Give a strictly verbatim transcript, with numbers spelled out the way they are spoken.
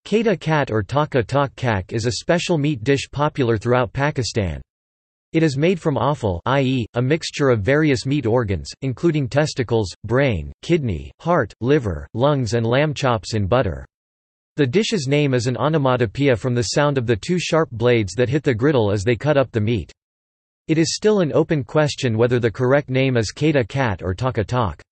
Kata-kat or taka-kat is a special meat dish popular throughout Pakistan. It is made from offal, that is, a mixture of various meat organs, including testicles, brain, kidney, heart, liver, lungs and lamb chops in butter. The dish's name is an onomatopoeia from the sound of the two sharp blades that hit the griddle as they cut up the meat. It is still an open question whether the correct name is kata-kat or taka-tak.